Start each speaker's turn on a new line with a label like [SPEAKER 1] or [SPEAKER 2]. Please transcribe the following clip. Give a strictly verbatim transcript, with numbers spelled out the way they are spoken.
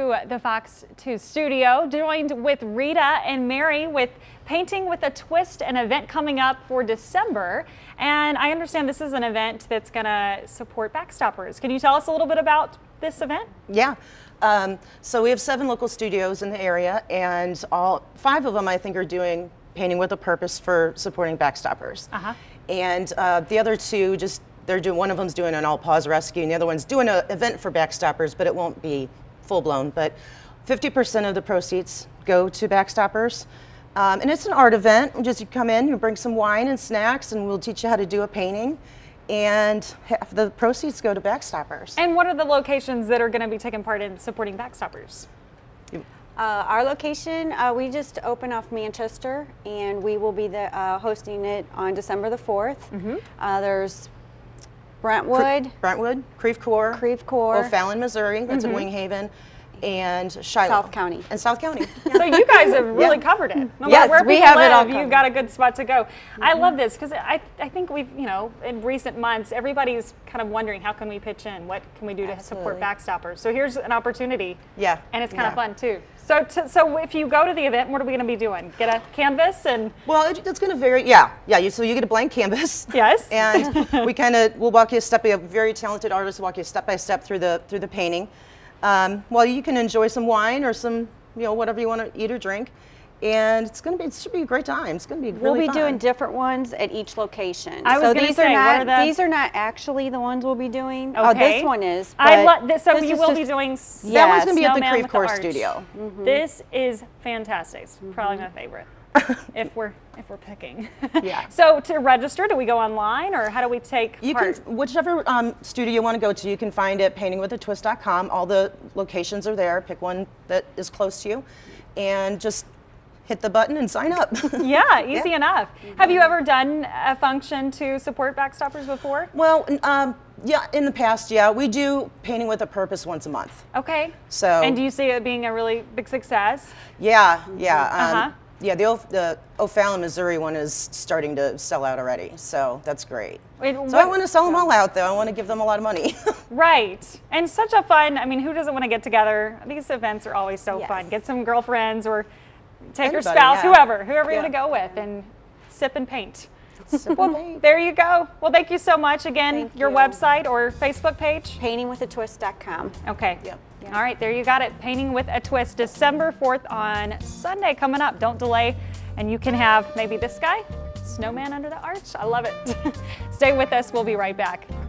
[SPEAKER 1] to the Fox two studio, joined with Rita and Mary with Painting with a Twist, an event coming up for December. And I understand this is an event that's going to support Backstoppers. Can you tell us a little bit about this event?
[SPEAKER 2] Yeah. Um, so we have seven local studios in the area, and all five of them, I think, are doing Painting with a Purpose for supporting Backstoppers.
[SPEAKER 1] Uh-huh.
[SPEAKER 2] And uh, the other two, just they're doing. One of them's doing an all-pause rescue, and the other one's doing an event for Backstoppers, but it won't be full-blown. But fifty percent of the proceeds go to Backstoppers. Um, and it's an art event. Just you come in, you bring some wine and snacks, and we'll teach you how to do a painting. And half the proceeds go to Backstoppers.
[SPEAKER 1] And what are the locations that are going to be taking part in supporting Backstoppers?
[SPEAKER 3] Uh, our location, uh, we just opened off Manchester, and we will be the, uh, hosting it on December the fourth.
[SPEAKER 1] Mm-hmm.
[SPEAKER 3] uh, there's Brentwood,
[SPEAKER 2] Brentwood, Creve Coeur,
[SPEAKER 3] Creve Coeur,
[SPEAKER 2] O'Fallon, Missouri, that's
[SPEAKER 1] mm-hmm.
[SPEAKER 2] in Wing Haven, and Shiloh.
[SPEAKER 3] South County.
[SPEAKER 2] And South County.
[SPEAKER 1] Yeah. So you guys have really
[SPEAKER 2] yeah.
[SPEAKER 1] covered it. No
[SPEAKER 3] yes,
[SPEAKER 1] matter where
[SPEAKER 3] we
[SPEAKER 1] people
[SPEAKER 3] have
[SPEAKER 1] live,
[SPEAKER 3] it all
[SPEAKER 1] you've
[SPEAKER 3] covered.
[SPEAKER 1] got a good spot to go.
[SPEAKER 3] Mm-hmm.
[SPEAKER 1] I love this because I, I think we've, you know, in recent months, everybody's kind of wondering, how can we pitch in? What can we do to
[SPEAKER 2] Absolutely.
[SPEAKER 1] support Backstoppers? So here's an opportunity.
[SPEAKER 2] Yeah.
[SPEAKER 1] And it's kind
[SPEAKER 2] yeah.
[SPEAKER 1] of fun too. So, to, so if you go to the event, what are we going to be doing? Get a canvas and...
[SPEAKER 2] Well, it, it's going to vary. Yeah, yeah. You, so you get a blank canvas.
[SPEAKER 1] Yes.
[SPEAKER 2] And we kind of we'll walk you step by a very talented artist will walk you step by step through the through the painting. Um, well, you can enjoy some wine or some, you know, whatever you want to eat or drink. And it's going to be, it should be a great time. It's going to be really
[SPEAKER 3] We'll be
[SPEAKER 2] fun.
[SPEAKER 3] doing different ones at each location.
[SPEAKER 1] I was
[SPEAKER 3] so
[SPEAKER 1] gonna
[SPEAKER 3] these
[SPEAKER 1] say,
[SPEAKER 3] are
[SPEAKER 1] what
[SPEAKER 3] not
[SPEAKER 1] are the-
[SPEAKER 3] these are not actually the ones we'll be doing.
[SPEAKER 1] Okay.
[SPEAKER 3] Oh, this one is.
[SPEAKER 1] I
[SPEAKER 3] but
[SPEAKER 1] love this. So
[SPEAKER 3] this
[SPEAKER 1] you
[SPEAKER 3] is
[SPEAKER 1] will
[SPEAKER 3] just-
[SPEAKER 1] be doing...
[SPEAKER 2] That one's going to be at the
[SPEAKER 1] Snowman
[SPEAKER 2] Creve
[SPEAKER 1] with
[SPEAKER 2] Coeur
[SPEAKER 1] Arch.
[SPEAKER 2] studio.
[SPEAKER 3] Mm-hmm.
[SPEAKER 1] This is fantastic. It's probably my favorite. if we're if we're picking.
[SPEAKER 2] Yeah.
[SPEAKER 1] So to register, do we go online or how do we take
[SPEAKER 2] You
[SPEAKER 1] part?
[SPEAKER 2] can, whichever um, studio you want to go to, you can find it painting with a twist dot com. All the locations are there. Pick one that is close to you, and just hit the button and sign up.
[SPEAKER 1] Yeah, easy
[SPEAKER 2] Yeah.
[SPEAKER 1] enough. Have you ever done a function to support Backstoppers before?
[SPEAKER 2] Well, um, yeah, in the past, yeah, we do Painting with a Purpose once a month.
[SPEAKER 1] Okay.
[SPEAKER 2] So.
[SPEAKER 1] And do you see it being a really big success?
[SPEAKER 2] Yeah, yeah. Um,
[SPEAKER 1] Uh-huh.
[SPEAKER 2] Yeah, the, o the O'Fallon, Missouri one is starting to sell out already, so that's great.
[SPEAKER 1] Wait,
[SPEAKER 2] so
[SPEAKER 1] what-
[SPEAKER 2] I want to sell them all out, though. I want to give them a lot of money.
[SPEAKER 1] Right. And such a fun, I mean, who doesn't want to get together? These events are always so
[SPEAKER 3] Yes.
[SPEAKER 1] fun. Get some girlfriends or take your
[SPEAKER 2] Anybody,
[SPEAKER 1] spouse,
[SPEAKER 2] yeah.
[SPEAKER 1] whoever, whoever you
[SPEAKER 2] Yeah.
[SPEAKER 1] want to go with, and sip and paint.
[SPEAKER 2] Sip
[SPEAKER 1] Well,
[SPEAKER 2] and paint.
[SPEAKER 1] there you go. Well, thank you so much. Again,
[SPEAKER 3] Thank
[SPEAKER 1] your
[SPEAKER 3] you.
[SPEAKER 1] website or Facebook page?
[SPEAKER 3] painting with a twist dot com.
[SPEAKER 1] Okay.
[SPEAKER 2] Yep.
[SPEAKER 3] Yeah.
[SPEAKER 1] All right, there you got it. Painting with a Twist, December fourth on Sunday coming up. Don't delay. And you can have maybe this guy, snowman under the arch. I love it. Stay with us. We'll be right back.